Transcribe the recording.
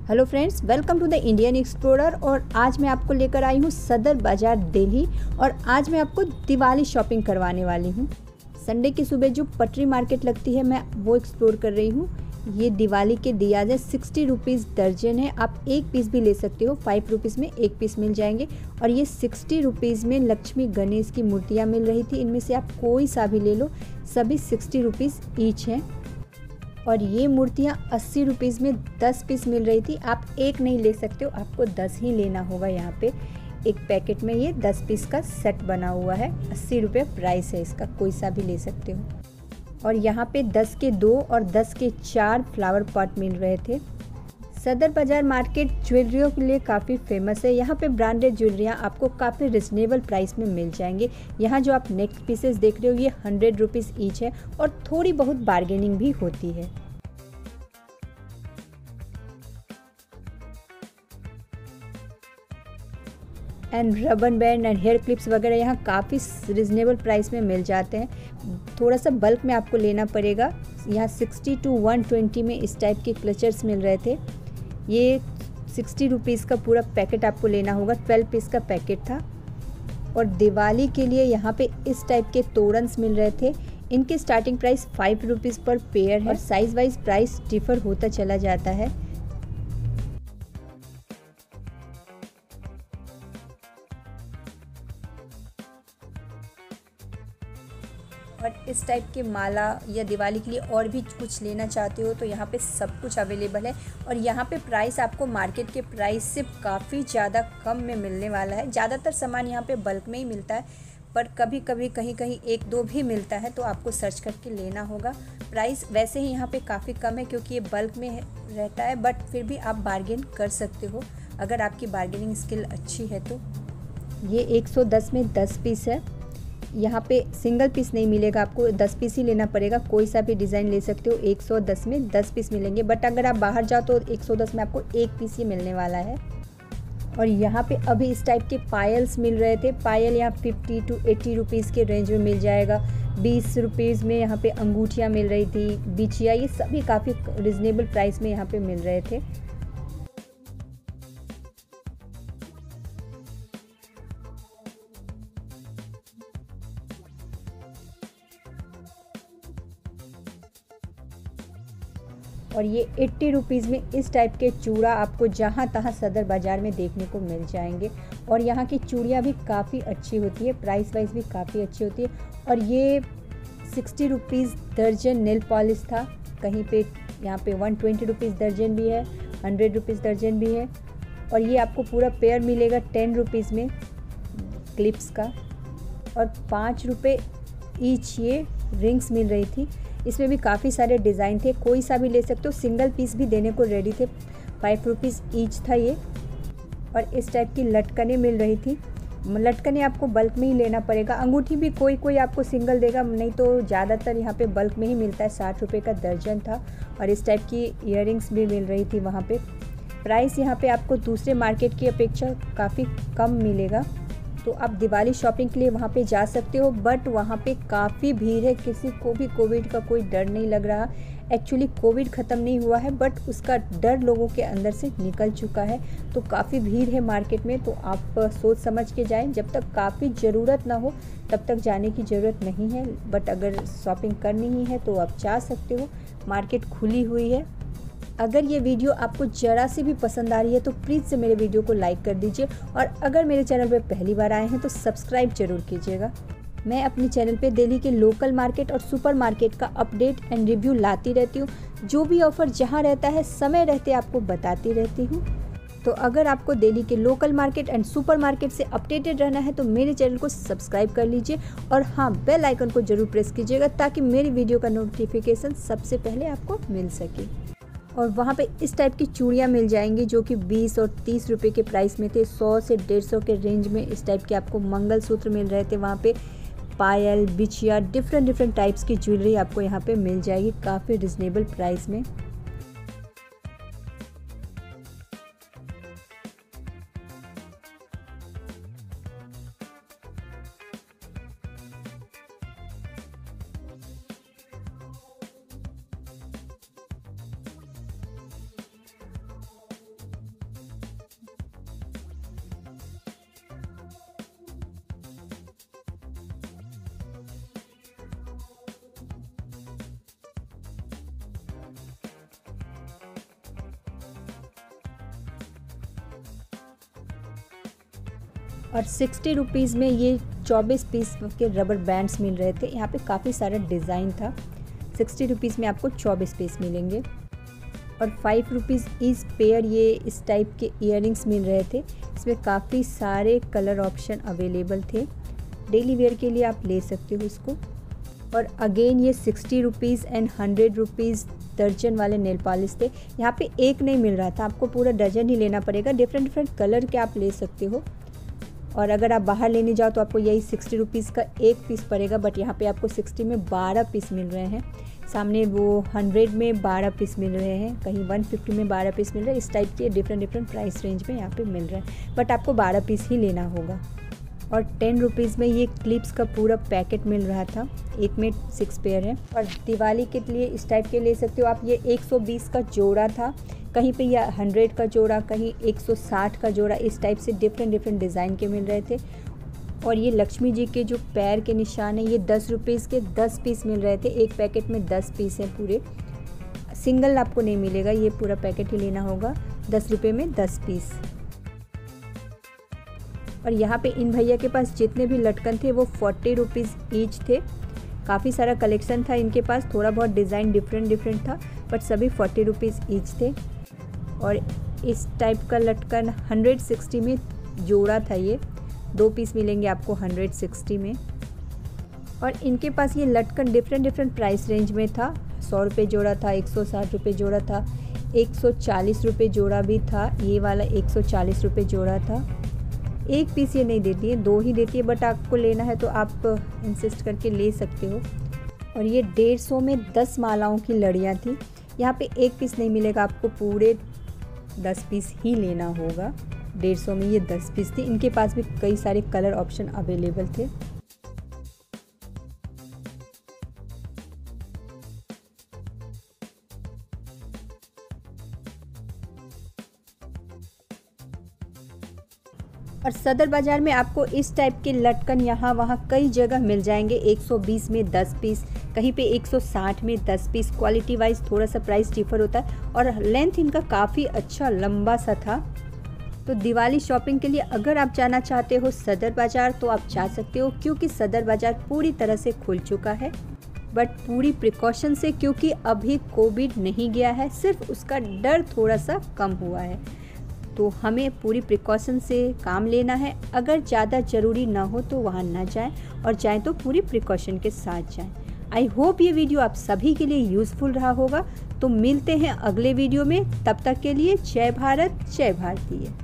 Hello friends, welcome to the Indian explorer. और आज मैं आपको लेकर आई हूँ सदर बाज़ार दिल्ली। और आज मैं आपको दिवाली शॉपिंग करवाने वाली हूँ। संडे की सुबह जो पटरी मार्केट लगती है मैं वो एक्सप्लोर कर रही हूँ। ये दिवाली के दियाज़े 60 रुपीज़ दर्जन है। आप एक पीस भी ले सकते हो, 5 रुपीज़ में एक पीस मिल जाएंगे। और ये 60 रुपीज़ में लक्ष्मी गणेश की मूर्तियाँ मिल रही थी। इनमें से आप कोई सा भी ले लो, सभी 60 रुपीज़ ईच हैं। और ये मूर्तियाँ 80 रुपीज़ में 10 पीस मिल रही थी। आप एक नहीं ले सकते हो, आपको 10 ही लेना होगा। यहाँ पे एक पैकेट में ये 10 पीस का सेट बना हुआ है। 80 रुपये प्राइस है इसका, कोई सा भी ले सकते हो। और यहाँ पे 10 के 2 और 10 के 4 फ्लावर पॉट मिल रहे थे। सदर बाज़ार मार्केट ज्वेलरियों के लिए काफ़ी फेमस है। यहाँ पे ब्रांडेड ज्वेलरियाँ आपको काफ़ी रिजनेबल प्राइस में मिल जाएंगे। यहाँ जो आप नेक पीसेस देख रहे हो ये 100 रुपीज़ ईच है और थोड़ी बहुत बार्गेनिंग भी होती है। And rubber band and hair clips वगैरह यहाँ काफ़ी रिजनेबल प्राइस में मिल जाते हैं। थोड़ा सा बल्क में आपको लेना पड़ेगा। यहाँ 60 to 120 में इस टाइप के क्लचर्स मिल रहे थे। ये 60 रुपीज़ का पूरा पैकेट आपको लेना होगा। 12 पीस का पैकेट था। और दिवाली के लिए यहाँ पे इस टाइप के तोरन्स मिल रहे थे। इनके स्टार्टिंग प्राइस 5 रुपीज़ पर पेयर है और साइज़ वाइज प्राइस डिफ़र होता चला जाता है। और इस टाइप के माला या दिवाली के लिए और भी कुछ लेना चाहते हो तो यहाँ पे सब कुछ अवेलेबल है। और यहाँ पे प्राइस आपको मार्केट के प्राइस से काफ़ी ज़्यादा कम में मिलने वाला है। ज़्यादातर सामान यहाँ पे बल्क में ही मिलता है, पर कभी कभी कहीं कहीं एक दो भी मिलता है तो आपको सर्च करके लेना होगा। प्राइस वैसे ही यहाँ पे काफ़ी कम है क्योंकि ये बल्क में रहता है, बट फिर भी आप बार्गेन कर सकते हो अगर आपकी बार्गेनिंग स्किल अच्छी है तो। ये 110 में 10 पीस है। यहाँ पे सिंगल पीस नहीं मिलेगा, आपको 10 पीस ही लेना पड़ेगा। कोई सा भी डिज़ाइन ले सकते हो। 110 में 10 पीस मिलेंगे, बट अगर आप बाहर जाओ तो 110 में आपको एक पीस ही मिलने वाला है। और यहाँ पे अभी इस टाइप के पायल्स मिल रहे थे। पायल यहाँ 50 to 80 रुपीज़ के रेंज में मिल जाएगा। 20 रुपीज़ में यहाँ पे अंगूठियाँ मिल रही थी, बिछिया, ये सभी काफ़ी रिजनेबल प्राइस में यहाँ पे मिल रहे थे। और ये 80 रुपीज़ में इस टाइप के चूड़ा आपको जहाँ तहाँ सदर बाज़ार में देखने को मिल जाएंगे। और यहाँ की चूड़ियाँ भी काफ़ी अच्छी होती है, प्राइस वाइज भी काफ़ी अच्छी होती है। और ये 60 रुपीज़ दर्जन नेल पॉलिश था। कहीं पे यहाँ पे 120 रुपीज़ दर्जन भी है, 100 रुपीज़ दर्जन भी है। और ये आपको पूरा पेयर मिलेगा 10 रुपीज़ में क्लिप्स का। और 5 रुपये ईच ये रिंग्स मिल रही थी। इसमें भी काफ़ी सारे डिज़ाइन थे, कोई सा भी ले सकते हो। सिंगल पीस भी देने को रेडी थे। 5 रुपीज़ ईच था ये। और इस टाइप की लटकनें मिल रही थी। लटकनें आपको बल्क में ही लेना पड़ेगा। अंगूठी भी कोई कोई आपको सिंगल देगा, नहीं तो ज़्यादातर यहाँ पे बल्क में ही मिलता है। 60 रुपये का दर्जन था। और इस टाइप की इयररिंग्स भी मिल रही थी वहाँ पे। प्राइस यहाँ पे आपको दूसरे मार्केट की अपेक्षा काफ़ी कम मिलेगा। तो आप दिवाली शॉपिंग के लिए वहाँ पे जा सकते हो, बट वहाँ पे काफ़ी भीड़ है। किसी को भी कोविड का कोई डर नहीं लग रहा। एक्चुअली कोविड ख़त्म नहीं हुआ है, बट उसका डर लोगों के अंदर से निकल चुका है। तो काफ़ी भीड़ है मार्केट में, तो आप सोच समझ के जाएं। जब तक काफ़ी ज़रूरत ना हो तब तक जाने की ज़रूरत नहीं है, बट अगर शॉपिंग करनी ही है तो आप जा सकते हो। मार्केट खुली हुई है। अगर ये वीडियो आपको ज़रा सी भी पसंद आ रही है तो प्लीज़ से मेरे वीडियो को लाइक कर दीजिए। और अगर मेरे चैनल पर पहली बार आए हैं तो सब्सक्राइब जरूर कीजिएगा। मैं अपने चैनल पे दिल्ली के लोकल मार्केट और सुपर मार्केट का अपडेट एंड रिव्यू लाती रहती हूँ। जो भी ऑफ़र जहाँ रहता है समय रहते आपको बताती रहती हूँ। तो अगर आपको दिल्ली के local market and super market से अपडेटेड रहना है तो मेरे चैनल को सब्सक्राइब कर लीजिए। और हाँ, बेल आइकन को ज़रूर प्रेस कीजिएगा ताकि मेरी वीडियो का नोटिफिकेशन सबसे पहले आपको मिल सके। और वहाँ पे इस टाइप की चूड़ियाँ मिल जाएंगी जो कि 20 और 30 रुपये के प्राइस में थे। 100 से 150 के रेंज में इस टाइप के आपको मंगलसूत्र मिल रहे थे। वहाँ पे पायल, बिछिया, डिफरेंट टाइप्स की ज्वेलरी आपको यहाँ पे मिल जाएगी काफ़ी रिजनेबल प्राइस में। और 60 रुपीज़ में ये 24 पीस के रबर बैंड्स मिल रहे थे। यहाँ पे काफ़ी सारा डिज़ाइन था। 60 रुपीज़ में आपको 24 पीस मिलेंगे। और 5 रुपीज़ ईच पेयर ये इस टाइप के इयररिंग्स मिल रहे थे। इसमें काफ़ी सारे कलर ऑप्शन अवेलेबल थे। डेली वेयर के लिए आप ले सकते हो इसको। और अगेन ये 60 रुपीज़ एंड 100 रुपीज़ दर्जन वाले नेल पॉलिश थे। यहाँ पे एक नहीं मिल रहा था, आपको पूरा डजन ही लेना पड़ेगा। डिफरेंट डिफरेंट कलर के आप ले सकते हो। और अगर आप बाहर लेने जाओ तो आपको यही 60 रुपीज़ का एक पीस पड़ेगा, बट यहाँ पे आपको 60 में 12 पीस मिल रहे हैं। सामने वो 100 में 12 पीस मिल रहे हैं, कहीं 150 में 12 पीस मिल रहे हैं। इस टाइप के डिफरेंट प्राइस रेंज में यहाँ पे मिल रहे हैं, बट आपको 12 पीस ही लेना होगा। और 10 रुपीज़ में ये क्लिप्स का पूरा पैकेट मिल रहा था। एक में 6 पेयर है। और दिवाली के लिए इस टाइप के ले सकते हो आप। ये 120 का जोड़ा था, कहीं पे ये 100 का जोड़ा, कहीं 160 का जोड़ा। इस टाइप से डिफरेंट डिज़ाइन के मिल रहे थे। और ये लक्ष्मी जी के जो पैर के निशान है, ये 10 रुपीज़ के 10 पीस मिल रहे थे। एक पैकेट में 10 पीस हैं पूरे, सिंगल आपको नहीं मिलेगा, ये पूरा पैकेट ही लेना होगा। 10 रुपये में 10 पीस। और यहाँ पे इन भैया के पास जितने भी लटकन थे वो 40 रुपीज़ ईच थे। काफ़ी सारा कलेक्शन था इनके पास, थोड़ा बहुत डिज़ाइन डिफरेंट था, बट सभी 40 रुपीज़ ईच थे। और इस टाइप का लटकन 160 में जोड़ा था। ये 2 पीस मिलेंगे आपको 160 में। और इनके पास ये लटकन डिफरेंट प्राइस रेंज में था। 100 रुपये जोड़ा था, 160 रुपये जोड़ा था, 140 रुपये जोड़ा भी था। ये वाला 140 रुपये जोड़ा था। एक पीस ये नहीं देती है, 2 ही देती है, बट आपको लेना है तो आप इंसिस्ट करके ले सकते हो। और ये 150 में 10 मालाओं की लड़ियाँ थी। यहाँ पे एक पीस नहीं मिलेगा, आपको पूरे 10 पीस ही लेना होगा। 150 में ये 10 पीस थी। इनके पास भी कई सारे कलर ऑप्शन अवेलेबल थे। और सदर बाज़ार में आपको इस टाइप के लटकन यहाँ वहाँ कई जगह मिल जाएंगे। 120 में 10 पीस, कहीं पे 160 में 10 पीस। क्वालिटी वाइज थोड़ा सा प्राइस डिफर होता है। और लेंथ इनका काफ़ी अच्छा लंबा सा था। तो दिवाली शॉपिंग के लिए अगर आप जाना चाहते हो सदर बाज़ार तो आप जा सकते हो, क्योंकि सदर बाज़ार पूरी तरह से खुल चुका है, बट पूरी प्रिकॉशन से, क्योंकि अभी कोविड नहीं गया है, सिर्फ उसका डर थोड़ा सा कम हुआ है। तो हमें पूरी प्रिकॉशन से काम लेना है। अगर ज़्यादा ज़रूरी ना हो तो वहाँ ना जाएं, और जाएं तो पूरी प्रिकॉशन के साथ जाएं। आई होप ये वीडियो आप सभी के लिए यूज़फुल रहा होगा। तो मिलते हैं अगले वीडियो में, तब तक के लिए जय भारत जय भारतीय।